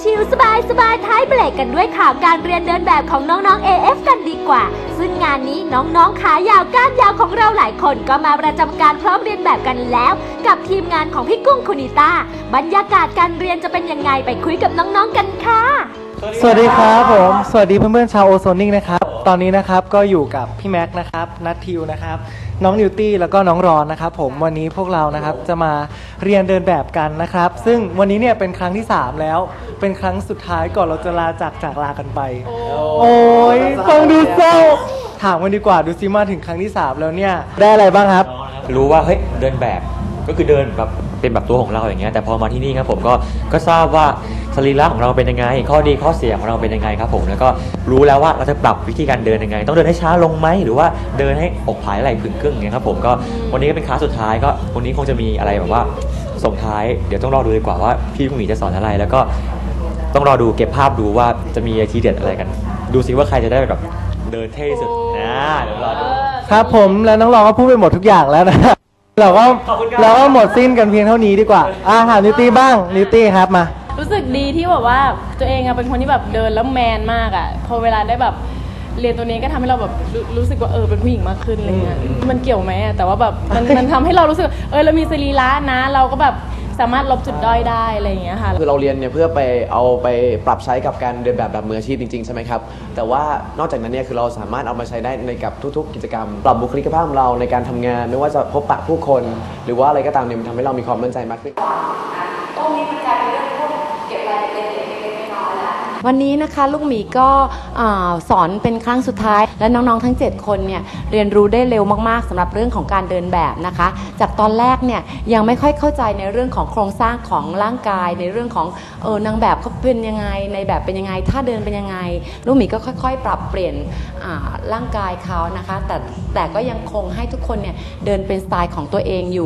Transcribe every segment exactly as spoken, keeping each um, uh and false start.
ชิลๆสบายๆท้ายเบรกกันด้วยข่าวการเรียนเดินแบบของน้องๆ เอ เอฟ กันดีกว่าซึ่งงานนี้น้องๆขายาวก้านยาวของเราหลายคนก็มาประจำการพร้อมเรียนแบบกันแล้วกับทีมงานของพี่กุ้งคุณิต้าบรรยากาศการเรียนจะเป็นยังไงไปคุยกับน้องๆกันค่ะสวัสดีครับผมสวัสดีเพื่อนๆชาวโอโซนิ่งนะครับตอนนี้นะครับก็อยู่กับพี่แม็กนะครับนัททิวนะครับน้องนิวตี้แล้วก็น้องรอนนะครับผมวันนี้พวกเรานะครับจะมาเรียนเดินแบบกันนะครับซึ่งวันนี้เนี่ยเป็นครั้งที่สามแล้วเป็นครั้งสุดท้ายก่อนเราจะลาจากจากลากันไปโอ้ยฟังดูเศร้าถามกันดีกว่าดูซิมาถึงครั้งที่สามแล้วเนี่ยได้อะไรบ้างครับรู้ว่าเฮ้ยเดินแบบก็คือเดินแบบเป็นแบบตัวของเราอย่างเงี้ยแต่พอมาที่นี่ครับผมก็ก็ทราบว่าสรีระของเราเป็นยังไงข้อดีข้อเสียของเราเป็นยังไงครับผมแล้วก็รู้แล้วว่าเราจะปรับวิธีการเดินยังไงต้องเดินให้ช้าลงไหมหรือว่าเดินให้อกผายไหล่ผึ่งครึ่งอย่างเงี้ยครับผมก็วันนี้ก็เป็นคลาสสุดท้ายก็วันนี้คงจะมีอะไรแบบว่าส่งท้ายเดี๋ยวต้องรอดูดีกว่าว่าพี่ผู้หมีจะสอนอะไรแล้วก็ต้องรอดูเก็บภาพดูว่าจะมีทีเด็ดอะไรกันดูซิว่าใครจะได้แบบเดินเท่ที่สุดนะเดี๋ยวรอดูครับผมแล้วน้องรองก็พูดไปหมดทุกอย่างแล้วนะเราก็เราก็หมดสิ้นกันเพียงเท่านี้ดีกว่าอาหารนิวตี้บ้างนิวตี้ครับมารู้สึกดีที่แบบว่าตัวเองอะเป็นคนที่แบบเดินแล้วแมนมากอะพอเวลาได้แบบเรียนตัวนี้ก็ทำให้เราแบบรู้สึกว่าเออเป็นผู้หญิงมากขึ้นอะไรเงี้ยมันเกี่ยวไหมแต่ว่าแบบมันมันทำให้เรารู้สึกเออเรามีสรีระนะเราก็แบบสามารถลบจุดด้อยได้อะไรอย่างเงี้ยค่ะคือเราเรียนเนี่ยเพื่อไปเอาไปปรับใช้กับการเดินแบบแบบมืออาชีพจริงๆใช่ไหมครับแต่ว่านอกจากนั้นเนี่ยคือเราสามารถเอามาใช้ได้ในกับทุกๆกิจกรรมปรับบุคลิกภาพของเราในการทำงานไม่ว่าจะพบปะผู้คนหรือว่าอะไรก็ตามเนี่ยมันทำให้เรามีความมั่นใจมากขึ้นตรงนี้มันกลายเป็นเรื่องพวกเก็บรายละเอียดเล็กๆน้อยๆแล้ววันนี้นะคะลูกหมีก็สอนเป็นครั้งสุดท้ายและน้องๆทั้งเจ็ดคนเนี่ยเรียนรู้ได้เร็วมากๆสำหรับเรื่องของการเดินแบบนะคะจากตอนแรกเนี่ยยังไม่ค่อยเข้าใจในเรื่องของโครงสร้างของร่างกายในเรื่องของเออนางแบบเขาเป็นยังไงในแบบเป็นยังไงท่าเดินเป็นยังไงลูกหมีก็ค่อยๆปรับเปลี่ยนร่างกายเขานะคะแต่แต่ก็ยังคงให้ทุกคนเนี่ยเดินเป็นสไตล์ของตัวเองอยู่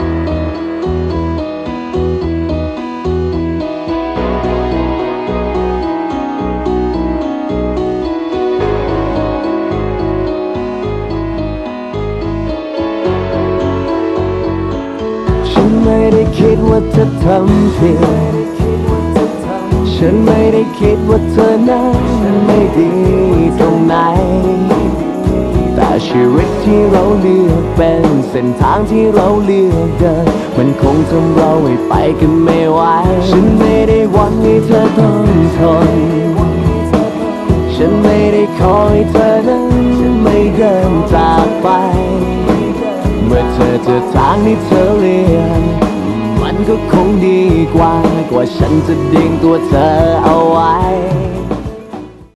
ไม่ได้คิดว่าเธอทำผิดฉันไม่ได้คิดว่าเธอนั้นไม่ดีตรงไหนแต่ชีวิตที่เราเลือกเป็นเส้นทางที่เราเลือกเดินมันคงทำเราให้ไปกันไม่ไหวฉันไม่ได้หวังให้เธอต้องทนฉันไม่ได้ขอให้เธอนั้นไม่เดินจากไปเมื่อเธอเจอทางที่เธอเรียนมันก็คงดีกว่ากว่าฉันจะดึงตัวเธอเอาไว้